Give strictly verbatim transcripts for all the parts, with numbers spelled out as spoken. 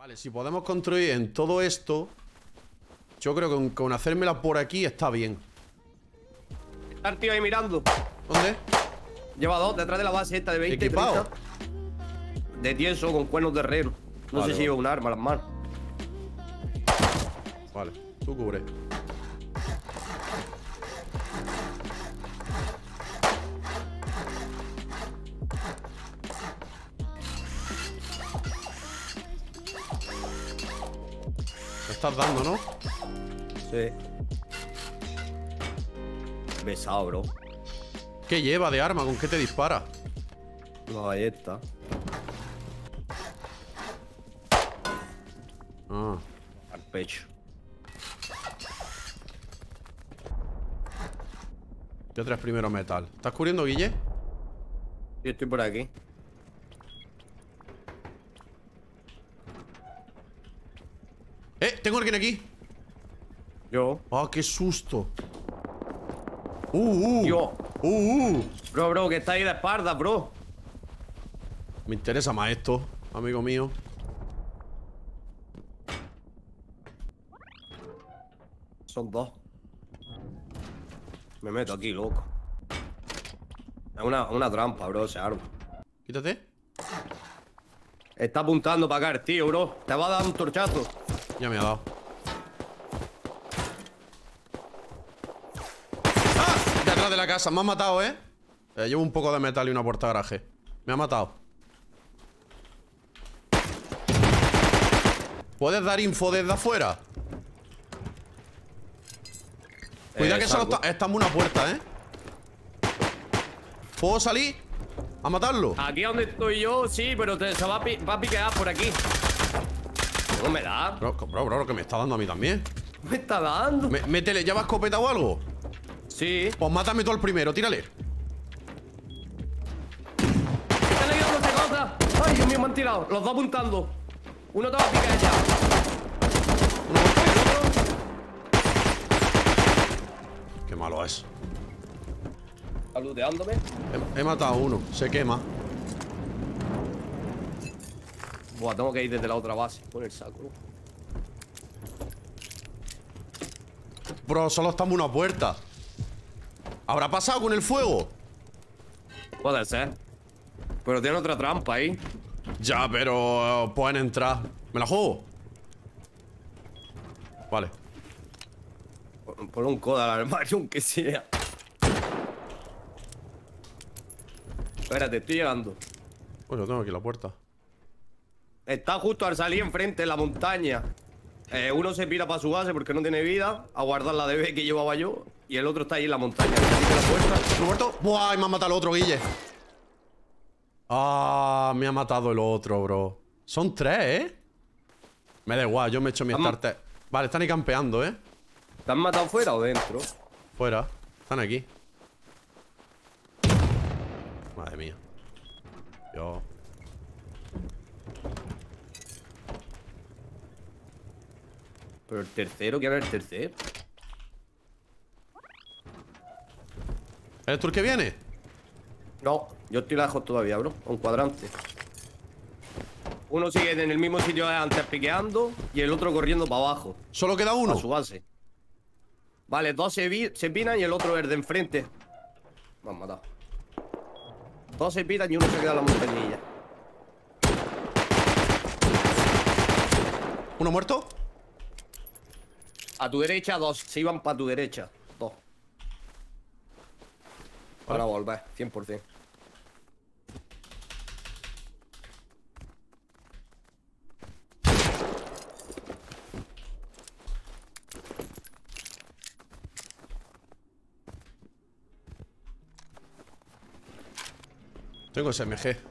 Vale, si podemos construir en todo esto, yo creo que con, con hacérmela por aquí está bien. Está el tío ahí mirando. ¿Dónde? Lleva dos detrás de la base esta de veinte. ¿Equipado? treinta. De tieso con cuernos de herrero. No Vale, sé si lleva un arma a las manos. Vale, tú cubre. Me estás dando, ¿no? Sí. Besado, bro. ¿Qué lleva de arma? ¿Con qué te dispara? Una ballesta. Ah. Al pecho. Yo tres primero metal. ¿Estás cubriendo, Guille? Yo estoy por aquí. ¡Eh! Tengo alguien aquí. Yo. ¡Ah, qué susto! ¡Uh, uh! Yo. ¡Uh, uh! Bro, bro, que está ahí de espalda, bro. Me interesa más esto, amigo mío. Son dos. Me meto aquí, loco. Es una, una trampa, bro, ese arma. Quítate. Está apuntando para acá el tío, bro. Te va a dar un torchazo. Ya me ha dado. ¡Ah! Detrás de la casa. Me han matado, ¿eh? eh llevo un poco de metal y una puerta de garaje. Me ha matado. ¿Puedes dar info desde afuera? Cuidado Eh, que solo salgo. está, estamos en una puerta, ¿eh? ¿Puedo salir? ¿A matarlo? Aquí donde estoy yo, sí, pero te, se va a, pi va a piquear por aquí. No me da. Bro, bro, bro, que me está dando a mí también. Me está dando. Me- Métele, ¿lleva escopeta o algo? Sí. Pues mátame tú al primero, tírale. ¿Están ahí dándote cosas? Ay, Dios mío, me han tirado. Los dos apuntando. Uno te va a picar ya. Qué malo es. Está looteándome. He, he matado a uno, se quema. Buah, tengo que ir desde la otra base. Con el saco. Bro, solo estamos en una puerta. ¿Habrá pasado con el fuego? Puede ser. Pero tiene otra trampa ahí. Ya, pero eh, pueden entrar. ¿Me la juego? Vale. Pon, pon un codo al armario, aunque sea. Espérate, estoy llegando. Pues yo tengo aquí la puerta. Está justo al salir enfrente en la montaña. Eh, uno se pira para su base porque no tiene vida, a guardar la D B que llevaba yo. Y el otro está ahí en la montaña. Está aquí en la puerta. ¿Lo muerto? ¡Buah! Y me ha matado el otro, Guille. Ah, me ha matado el otro, bro. Son tres, ¿eh? Me da igual, yo me he hecho mi Vamos. starter. Vale, están ahí campeando, ¿eh? ¿Te han matado fuera o dentro? Fuera. Están aquí. Madre mía. Yo... Pero el tercero, ¿quién es el tercero? ¿Eres tú el que viene? No, yo estoy lejos todavía, bro. Un cuadrante. Uno sigue en el mismo sitio de antes piqueando y el otro corriendo para abajo. Solo queda uno. A su base. Vale, dos se, vi se pinan y el otro es de enfrente. Me han matado. Dos se pinan y uno se queda en la montañilla. ¿Uno muerto? A tu derecha, dos. Se iban para tu derecha. Dos. Para volver, cien por cien. Tengo S M G.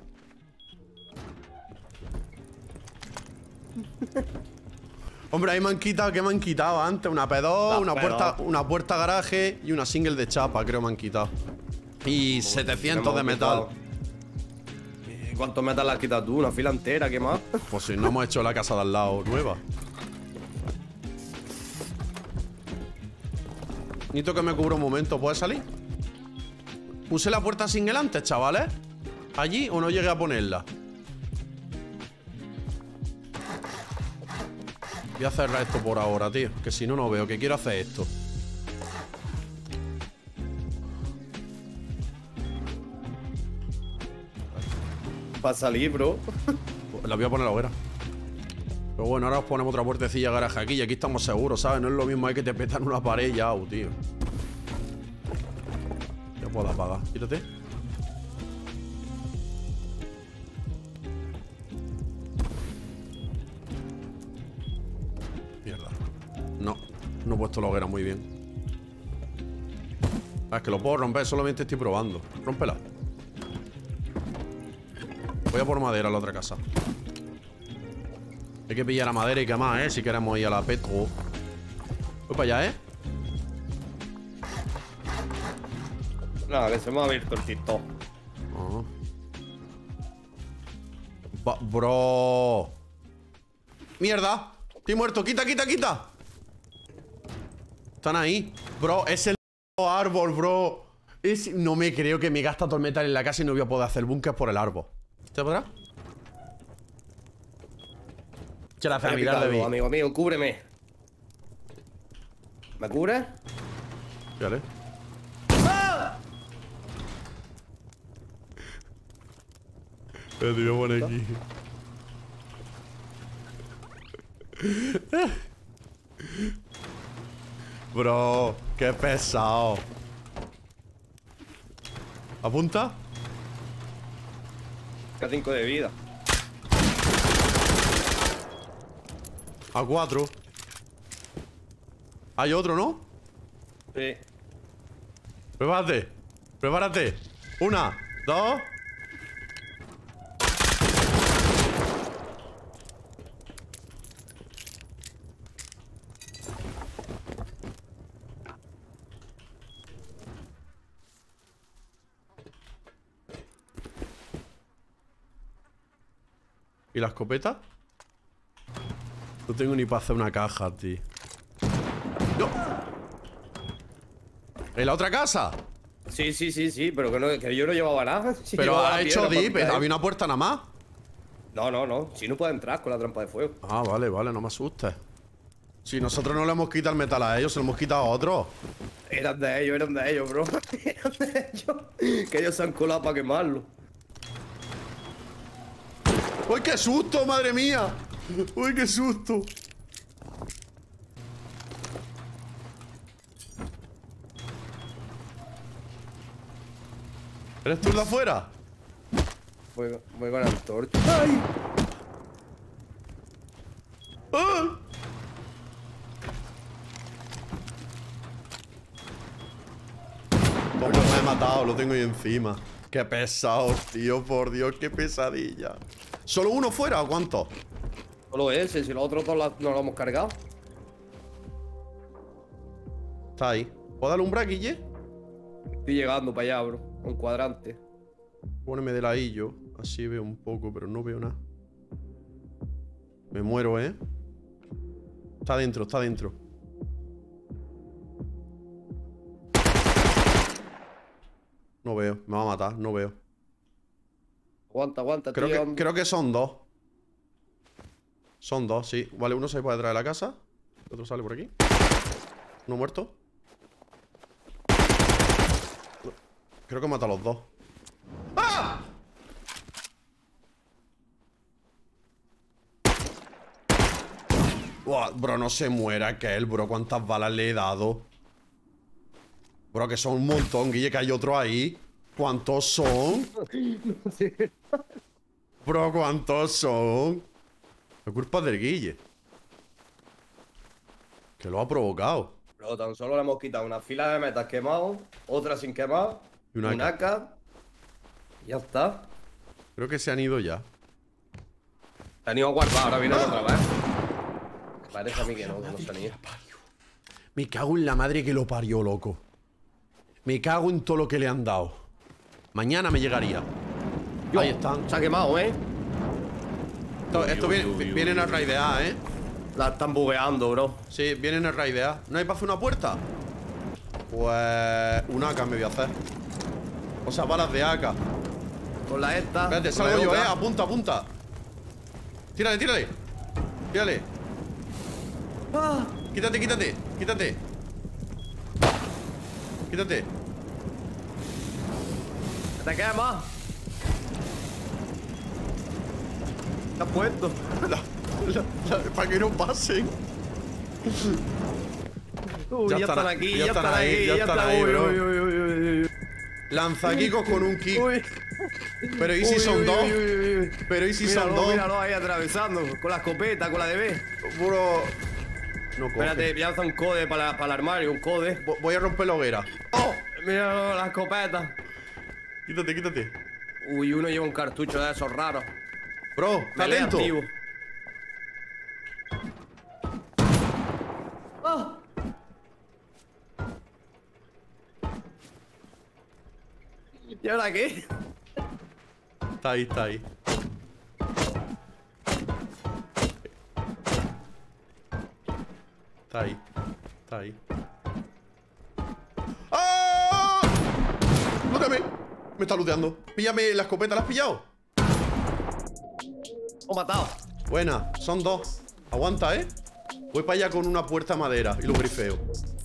Hombre, ahí me han quitado, ¿qué me han quitado antes? Una P dos, La una P dos. puerta, una puerta garaje y una single de chapa, creo me han quitado. Y setecientos de metal. ¿Y cuántos metal has quitado tú? ¿Una fila entera? ¿Qué más? Pues si no hemos hecho la casa de al lado nueva. Necesito que me cubra un momento, ¿puedes salir? Puse la puerta single antes, chavales. ¿Allí o no llegué a ponerla? Voy a cerrar esto por ahora, tío. Que si no, no veo. Que quiero hacer esto. Para salir, bro. La voy a poner a la hoguera. Pero bueno, ahora os ponemos otra puertecilla garaje aquí. Y aquí estamos seguros, ¿sabes? No es lo mismo hay que te petan una pared ya, oh, tío. Ya puedo apagar. Quítate. Mierda. No, no he puesto la hoguera muy bien. Ah, es que lo puedo romper, solamente estoy probando. Rómpela. Voy a por madera a la otra casa. Hay que pillar a madera y que más, ¿eh? Si queremos ir a la petro. Voy para allá, ¿eh? Nada, que se me ha abierto el TikTok. Oh. Va, bro. Mierda. Estoy muerto. Quita, quita, quita. Están ahí. Bro, es el árbol, bro. Es... No me creo que me gasta todo el metal en la casa y no voy a poder hacer el búnker por el árbol. ¿Te podrá? Che, la mirar de mí. Amigo mío, cúbreme. ¿Me cubres? Vale. ¡Ah! Te voy a poner aquí. Bro, qué pesado. ¿Apunta? A cinco de vida. A cuatro. Hay otro, ¿no? Sí. Prepárate. Prepárate. Una, dos. ¿Y la escopeta? No tengo ni para hacer una caja, tío. ¡No! ¿En la otra casa? Sí, sí, sí, sí, pero que, no, que yo no llevaba nada. Si Pero llevaba ha hecho piedra dip, para picar. había una puerta nada más. No, no, no. Si no puede entrar con la trampa de fuego. Ah, vale, vale, no me asustes. Si nosotros no le hemos quitado el metal a ellos, se lo hemos quitado a otros. Eran de ellos, eran de ellos, bro. Eran de ellos. Que ellos se han colado para quemarlo. ¡Uy, qué susto, madre mía! ¡Uy, qué susto! ¿Eres tú el de afuera? Voy, voy con antorcha. ¡Ay! ¡Ah! ¿Cómo me he matado? Lo tengo ahí encima. Qué pesado, tío, por Dios, qué pesadilla. ¿Solo uno fuera o cuántos? Solo ese, si los otros dos no lo hemos cargado. Está ahí. ¿Puedo darle un break, Guille? Estoy llegando para allá, bro. Un cuadrante. Póneme de ladillo. Así veo un poco, pero no veo nada. Me muero, ¿eh? Está dentro, está dentro. No veo, me va a matar, no veo. Aguanta, aguanta, Creo tío. que, creo que son dos. Son dos, sí. Vale, uno sale por detrás de la casa. El otro sale por aquí. Uno muerto. Creo que mata a los dos. ¡Ah! Buah, bro, no se muera que él, bro. ¿Cuántas balas le he dado? Bro, que son un montón, Guille, que hay otro ahí. ¿Cuántos son? No sé. Bro, ¿cuántos son? La culpa es del Guille. Que lo ha provocado. Pero tan solo le hemos quitado una fila de metas quemados, otra sin quemar, Y una una A K. Y ya está. Creo que se han ido ya. Se han ido a guardar, ahora vienen otra vez. Parece a mí que no, que no se han ido. Me cago en la madre que lo parió, loco. Me cago en todo lo que le han dado. Mañana me llegaría. Yo, Ahí están. Se ha quemado, ¿eh? Esto, esto viene, vienen a raidear, ¿eh? La están bugueando, bro. Sí, vienen a raidear. ¿No hay para hacer una puerta? Pues... una A K me voy a hacer. O sea, balas de A K. Con la esta. Espérate, con la salgo yo, otra. eh. Apunta, apunta. Tírale, tírale. Tírale. Ah. Quítate, quítate, quítate. Quítate. ¿Te queda más? ¿Te has puesto? La, la, la, para que no pasen. Uy, Ya ya, están están ahí, aquí, ya ya están están ahí, ahí, ya ya están están ahí, uy, bro. uy, uy, uy, uy. Lanzaquicos con un kick. Uy. Pero ¿y si Uy, son uy, dos? uy, uy, uy. Pero ¿y si Míralo, son dos? míralo ahí atravesando, con la escopeta, con la D B. Bro. No coge. Espérate, voy a lanzar un code para, para el armario, un code. Vo- Voy a romper la hoguera. ¡Oh! Míralo, la escopeta. Quítate, quítate. Uy, uno lleva un cartucho de esos raros. Bro, está Pelea atento. activo. ¡Ah! ¿Y ahora qué? Está ahí, está ahí. Está ahí. Está ahí. ¡Ah! ¡Lúteame! Me está looteando. Píllame la escopeta, ¿la has pillado? Lo he matado. Buena, son dos. Aguanta, ¿eh? Voy para allá con una puerta de madera y lo grifeo.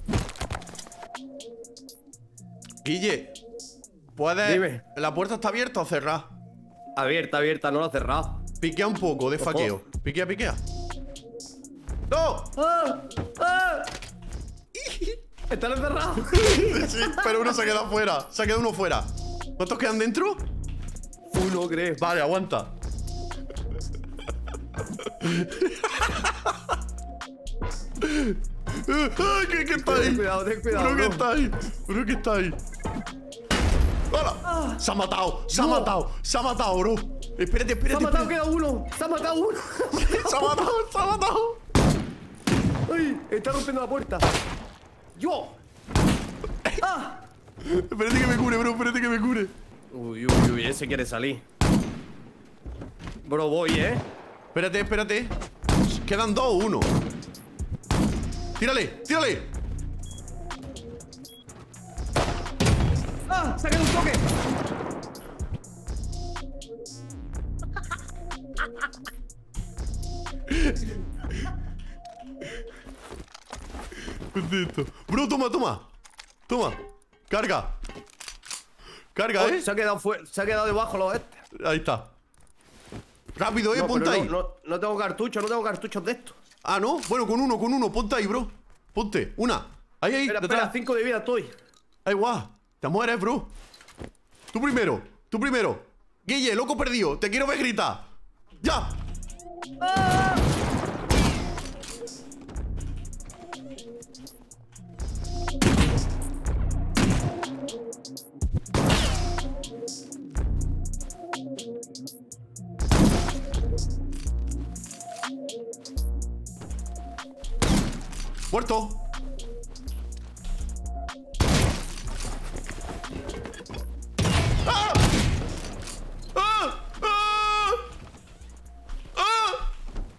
Guille, ¿puedes...? Dime. ¿La puerta está abierta o cerrada? Abierta, abierta, no lo he cerrado. Piquea un poco de Ojo. faqueo. Piquea, piquea. ¡No! ¡Ah! ¡Ah! ¿Están encerrados? Sí, pero uno se queda fuera. Se ha quedado uno fuera. ¿Cuántos quedan dentro? Uno, creo. Vale, aguanta. ¡Ay, que, que está ahí! Ten cuidado, ten cuidado, Bro, que bro. está ahí. Bro, que está ahí. ¡Hala! Se ha matado, se ha No. matado, se ha matado, bro. Espérate, Se ha espérate, matado, espérate. queda uno. Se ha matado uno. Se ha matado, se ha matado. ¡Ay! Está rompiendo la puerta. ¡Yo! ¡Ah! Espérate que me cure, bro, espérate que me cure. Uy, uy, uy, ese quiere salir. Bro, voy, ¿eh? Espérate, espérate. Quedan dos o uno. Tírale, tírale. ¡Ah! ¡Saqué un toque! Bendito. Bro, toma, toma. Toma. Carga. Carga, Oh, ¿eh? se ha quedado fuera, se ha quedado debajo los este. Ahí está. Rápido, eh, No, ponte pero ahí. no, no, no tengo cartuchos, no tengo cartuchos de estos. Ah, ¿no? Bueno, con uno, con uno. Ponte ahí, bro. Ponte. Una. Ahí, ahí. Espera, detrás. espera, cinco de vida estoy. Ahí, guau. Te mueres, bro. Tú primero. Tú primero. Guille, loco perdido. Te quiero ver gritar. ¡Ya! Muerto. ¡Ah! ¡Ah! ¡Ah! ¡Ah!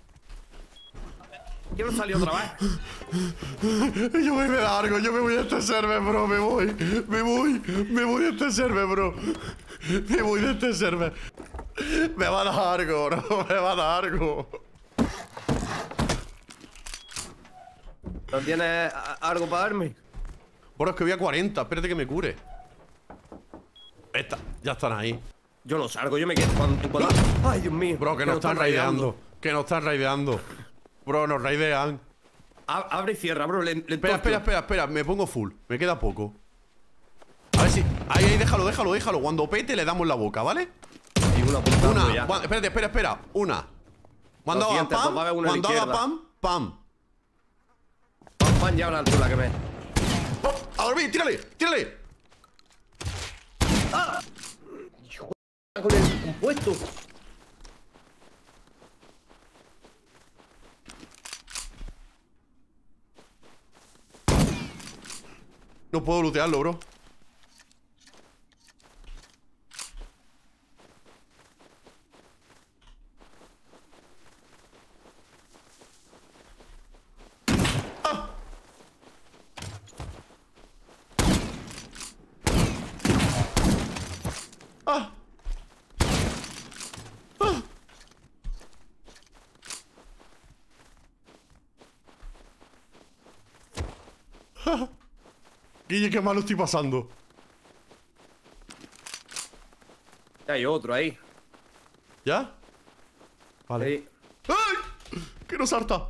Quiero salir otra vez. Yo me largo, yo me voy a este server, bro, me voy, me voy, me voy a este server, bro. Me voy de este server. Me va a dar algo, bro, me va a dar algo. ¿No tienes a- algo para darme? Bro, es que voy a cuarenta, espérate que me cure. Esta, ya están ahí. Yo no salgo, yo me quedo cuando, cuando- Ay, Dios mío. Bro, que nos están raideando, que nos están raideando. Bro, nos raidean. A- Abre y cierra, bro. Le, le Espera, espera, espera, espera, me pongo full, me queda poco. A ver si... Ahí, ahí, déjalo, déjalo, déjalo. Cuando pete le damos la boca, ¿vale? Y uno apuntando Una, ya. cua- espérate, espera, espera. Una. Cuando Lo haga siguiente, pam, va a haber uno a la cuando haga izquierda. pam, pam. Pan, pan, ya a la altura que me. ¡Oh! ¡A dormir! ¡Tírale! ¡Tírale! Con el compuesto. No puedo lootearlo, bro. ¡Ah! ¡Ah! ¡Ah! Guille, qué malo estoy pasando. Hay otro ahí. ¿Ya? Vale. Sí. ¡Ay! ¡Que no salta!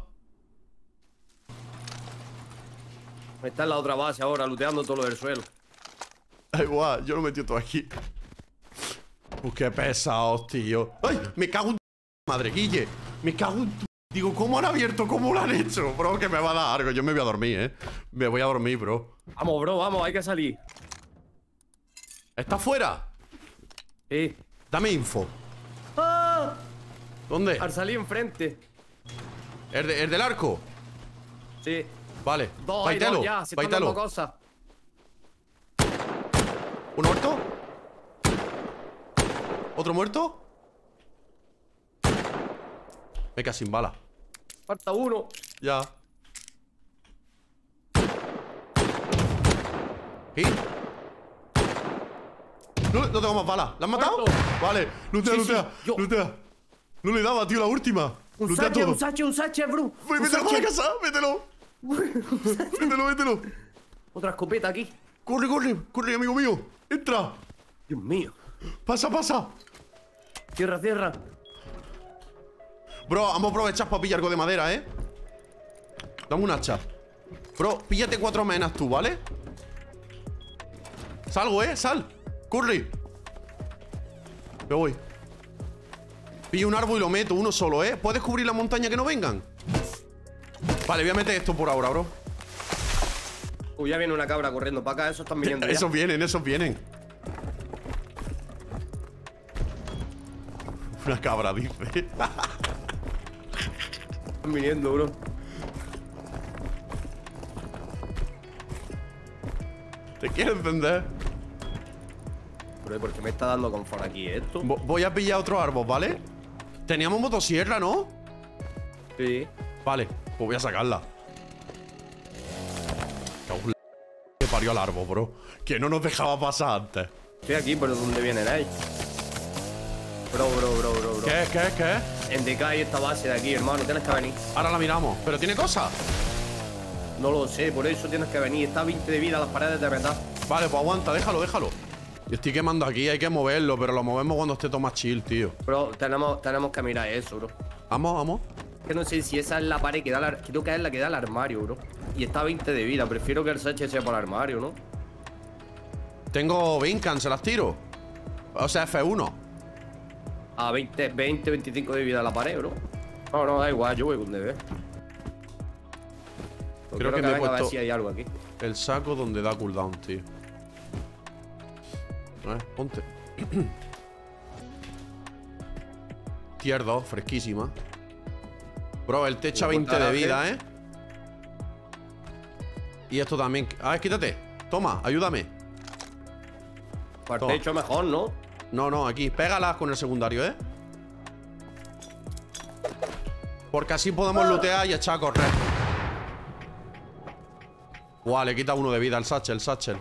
Está en la otra base ahora, looteando todo lo del suelo. Da igual, yo lo metí todo aquí. Pues qué pesados, tío. ¡Ay! Me cago en tu madre, Guille. Me cago en tu... Digo, ¿cómo han abierto? ¿Cómo lo han hecho? Bro, que me va a dar algo. Yo me voy a dormir, ¿eh? Me voy a dormir, bro. Vamos, bro, vamos, hay que salir. ¿Está fuera? Sí. Dame info. ¡Ah! ¿Dónde? Al salir enfrente. ¿El, de- el del arco? Sí. Vale. Dos, hay Paitelo. dos ya, se están Paitelo. dando cosas. ¿Uno muerto? ¿Otro muerto? Me quedé sin bala. Falta uno. Ya. ¿Y? No, no tengo más balas. ¿La has matado? Muerto. Vale. Lutea, Sí, sí, lutea. yo. Lutea. No le daba, tío, la última. Un Lutea sache, todo. un sache, un sache, bro. Pues Un mételo para sache. la casa. Mételo. Mételo, mételo. Otra escopeta aquí. Corre, corre. Corre, amigo mío. Entra. Dios mío. Pasa, pasa. Cierra, cierra. Bro, vamos a aprovechar para pillar algo de madera, ¿eh? Dame un hacha. Bro, píllate cuatro menas tú, ¿vale? Salgo, ¿eh? Sal. Corre. Me voy. Pillo un árbol y lo meto, uno solo, ¿eh? ¿Puedes cubrir la montaña que no vengan? Vale, voy a meter esto por ahora, bro. Uy, ya viene una cabra corriendo para acá. Esos están viniendo ya. Esos vienen, esos vienen. Una cabra, dice. Están viniendo, bro. ¿Te quiero encender? Bro, ¿por qué me está dando confort aquí esto? Vo- Voy a pillar otro árbol, ¿vale? Teníamos motosierra, ¿no? Sí. Vale, pues voy a sacarla. Cago en la que parió al árbol, bro. Que no nos dejaba pasar antes. Estoy aquí, pero ¿dónde vienen ahí? Bro, bro, bro, bro, bro. ¿Qué, qué, qué? En D K hay esta base de aquí, hermano. Tienes que venir. Ahora la miramos. ¿Pero tiene cosas? No lo sé, por eso tienes que venir. Está a veinte de vida las paredes de metal. Vale, pues aguanta, déjalo, déjalo. Yo estoy quemando aquí, hay que moverlo, pero lo movemos cuando esté todo más chill, tío. Bro, tenemos, tenemos que mirar eso, bro. Vamos, vamos. Que no sé si esa es la pared que da al ar- creo que es la que da al armario, bro. Y está a veinte de vida. Prefiero que el Sache sea para el armario, ¿no? Tengo Vincan, se las tiro. O sea, F uno. A veinte, veinte, veinticinco de vida la pared, bro. No, no, da igual, yo voy con D B. Creo que me he venga a ver puesto- si hay algo aquí. El saco donde da cooldown, tío. A ver, ponte. Tier dos, fresquísima. Bro, el te echa Buen veinte de garaje. vida, ¿eh? Y esto también. A ver, quítate. Toma, ayúdame. Para el Toma. techo mejor, ¿no? No, no, aquí. Pégalas con el secundario, ¿eh? Porque así podemos lootear y echar a correr. Guau, le quita uno de vida al Satchel, el Satchel.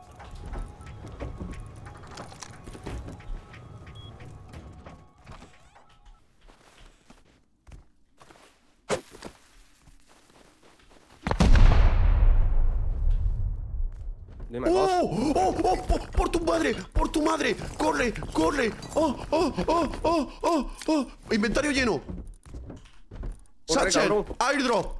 Dime cosas. ¡Oh! ¡Oh! ¡Oh! ¡Por, por tu madre! ¡Por tu madre! ¡Corre! ¡Corre! ¡Oh! ¡Oh! ¡Oh! ¡Oh! ¡Oh! ¡Oh! Inventario lleno. Corre, Satchel, cabrón. airdrop.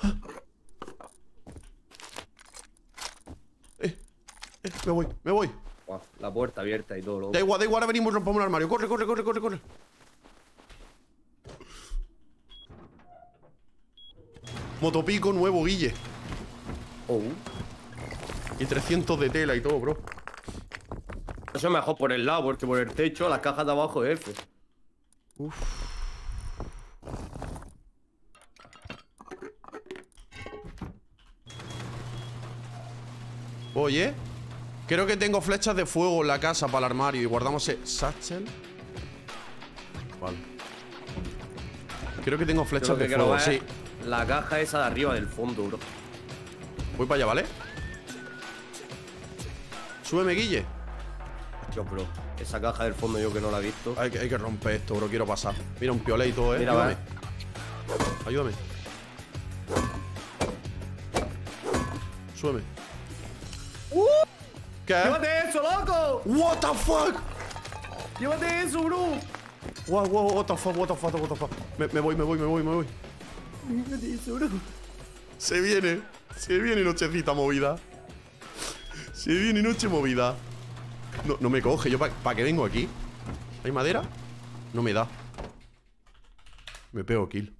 Eh, eh, me voy, me voy. Buah, la puerta abierta y todo, loco. Da igual, da igual, ahora venimos y rompamos un armario. Corre, corre, corre, corre, corre. Motopico nuevo, Guille. Oh. Y trescientos de tela y todo, bro. Eso es mejor por el lado, porque por el techo las cajas de abajo es F. Uf. Oye, creo que tengo flechas de fuego en la casa para el armario. Y guardamos el satchel. Vale. Creo que tengo Yo flechas lo que de quiero fuego, ver sí. es la caja esa de arriba del fondo, bro. Voy para allá, ¿vale? Súbeme, Guille. Hostia, bro. Esa caja del fondo yo que no la he visto. Hay que, hay que romper esto, bro. Quiero pasar. Mira, un piolet y todo, ¿eh? Mira, Ayúdame. va. Ayúdame. Súbeme. ¡Uh! ¿Qué? ¡Llévate eso, loco! What the fuck? ¡Llévate eso, bro! Wow, wow, what the fuck, what the fuck, what the fuck. Me, me voy, me voy, me voy, me voy. Llévate eso, bro. Se viene, se viene nochecita movida. Se viene noche movida. No, no me coge, yo para pa qué vengo aquí. ¿Hay madera? No me da. Me pego kill.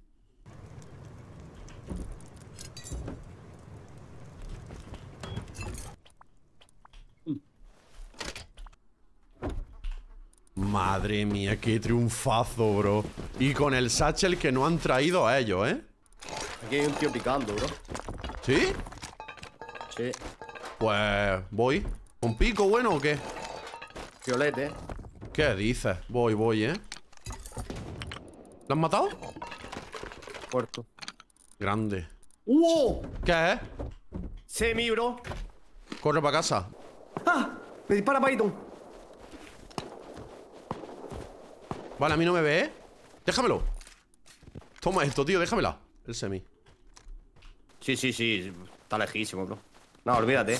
Madre mía, qué triunfazo, bro. Y con el satchel que no han traído a ellos, ¿eh? Aquí hay un tío picando, bro. ¿Sí? Sí. Pues voy. ¿Con pico bueno o qué? Violete. ¿Qué dices? Voy, voy, ¿eh? ¿Lo has matado? Puerto. Grande. ¡Uh! ¿Qué es? Semi, bro. Corre para casa. ¡Ah! Me dispara Python. Vale, a mí no me ve, ¿eh? Déjamelo. Toma esto, tío, déjamela. El semi. Sí, sí, sí. Está lejísimo, bro. No, olvídate.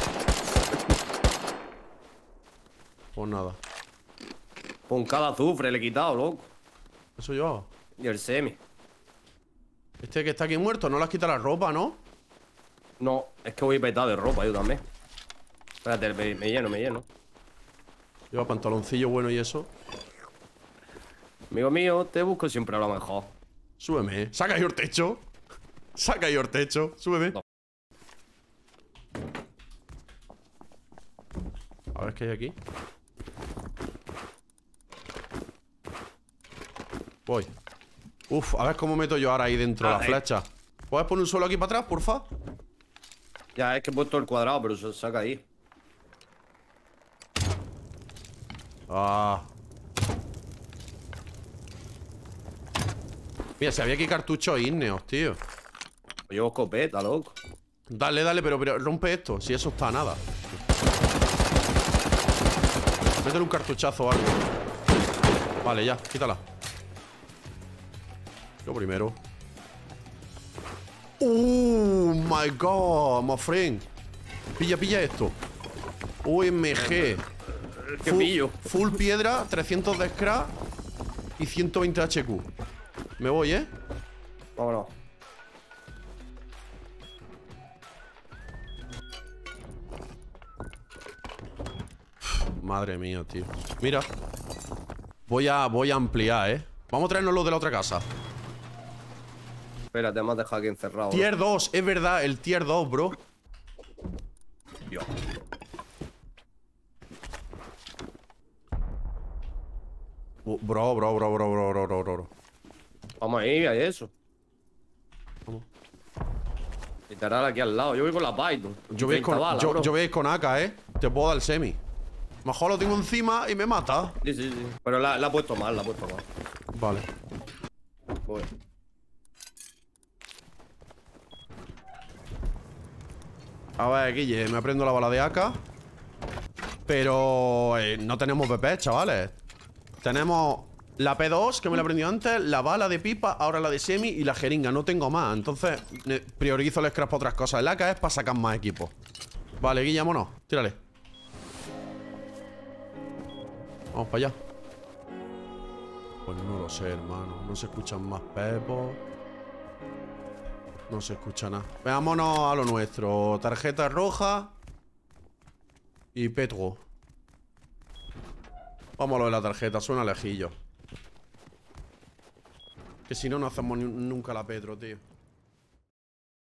Pues nada. Con cada azufre le he quitado, loco. Eso yo. Y el semi. Este que está aquí muerto, no le has quitado la ropa, ¿no? No, es que voy petado de ropa yo también. Espérate, me, me lleno, me lleno. Lleva pantaloncillo bueno y eso. Amigo mío, te busco siempre a lo mejor. Súbeme, ¿eh? Saca ahí el techo. Saca ahí el techo. Súbeme. No. A ver qué hay aquí. Voy. Uf, a ver cómo meto yo ahora ahí dentro Ah, la eh. flecha. ¿Puedes poner un suelo aquí para atrás, porfa? Ya, es que he puesto el cuadrado, pero se saca ahí. Ah. Mira, si había aquí cartuchos ígneos, tío. Yo llevo escopeta, loco. Dale, dale, pero, pero rompe esto. Si eso está a nada. Métele un cartuchazo o algo. Vale, ya, quítala. Yo primero. Oh my god, my friend. Pilla, pilla esto. O M G. ¿Qué Full, pillo? full piedra, trescientos de scrap y ciento veinte H Q. Me voy, ¿eh? Vámonos. Madre mía, tío. Mira. Voy a, voy a ampliar, ¿eh? Vamos a traernos los de la otra casa. Espérate, me has dejado aquí encerrado. bro. Tier dos, es verdad, el tier dos, bro. Dios. Uh, Bro, bro, bro, bro, bro, bro, bro, bro. Vamos ahí, hay eso. Vamos. Estará aquí al lado. Yo voy con la Python. Yo voy con, balas, yo, bro. yo voy con A K, ¿eh? Te puedo dar el semi. Mejor lo tengo encima y me mata. Sí, sí, sí. Pero la, la ha puesto mal, la ha puesto mal. Vale. Voy. A ver, Guille, me aprendo la bala de A K. Pero eh, no tenemos B P, chavales. Tenemos la P dos, que me la aprendí antes, la bala de pipa, ahora la de semi y la jeringa. No tengo más, entonces eh, priorizo el scrap para otras cosas. El A K es para sacar más equipo. Vale, Guille, vámonos. Tírale. Vamos para allá. Pues no lo sé, hermano. No se escuchan más pepos. No se escucha nada. Veámonos a lo nuestro. Tarjeta roja. Y Petro. Vamos a lo de la tarjeta. Suena lejillo. Que si no, no hacemos ni- nunca la Petro, tío.